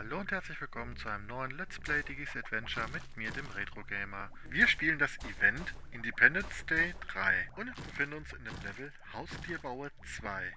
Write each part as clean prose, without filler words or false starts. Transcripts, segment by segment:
Hallo und herzlich willkommen zu einem neuen Let's Play Digis Adventure mit mir, dem Retro Gamer. Wir spielen das Event Independence Day 3 und befinden uns in dem Level Haustierbauer 2.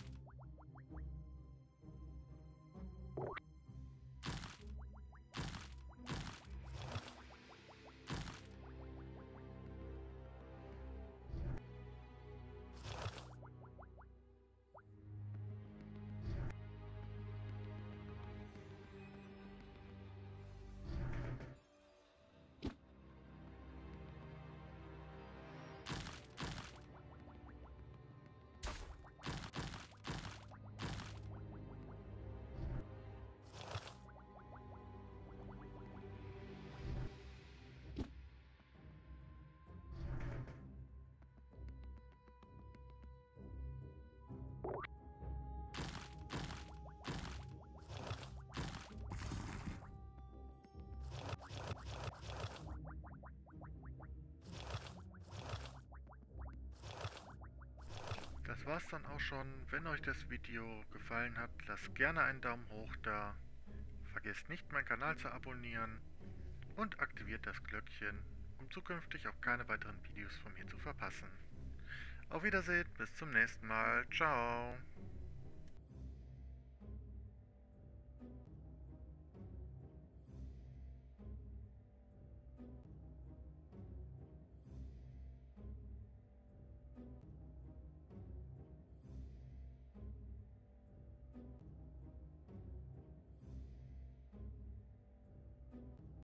Das war's dann auch schon. Wenn euch das Video gefallen hat, lasst gerne einen Daumen hoch da. Vergesst nicht, meinen Kanal zu abonnieren und aktiviert das Glöckchen, um zukünftig auch keine weiteren Videos von mir zu verpassen. Auf Wiedersehen, bis zum nächsten Mal. Ciao.